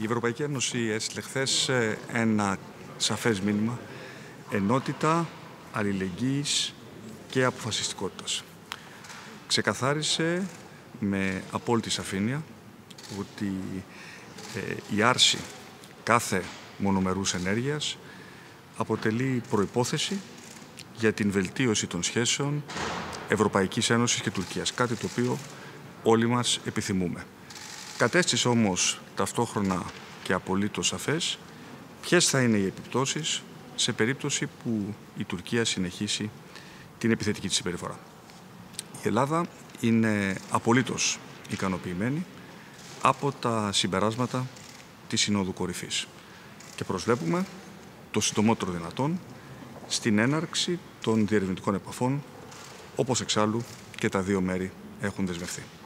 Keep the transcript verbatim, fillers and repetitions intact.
Η Ευρωπαϊκή Ένωση έστειλε χθες ένα σαφές μήνυμα ενότητα, αλληλεγγύης και αποφασιστικότητας. Ξεκαθάρισε με απόλυτη σαφήνεια ότι ε, η άρση κάθε μονομερούς ενέργειας αποτελεί προϋπόθεση για την βελτίωση των σχέσεων Ευρωπαϊκής Ένωσης και Τουρκίας, κάτι το οποίο όλοι μας επιθυμούμε. Κατέστησε όμως ταυτόχρονα και απολύτως σαφές ποιες θα είναι οι επιπτώσεις σε περίπτωση που η Τουρκία συνεχίσει την επιθετική της συμπεριφορά. Η Ελλάδα είναι απολύτως ικανοποιημένη από τα συμπεράσματα της Συνόδου Κορυφής και προσβλέπουμε το συντομότερο δυνατόν στην έναρξη των διερευνητικών επαφών, όπως εξάλλου και τα δύο μέρη έχουν δεσμευθεί.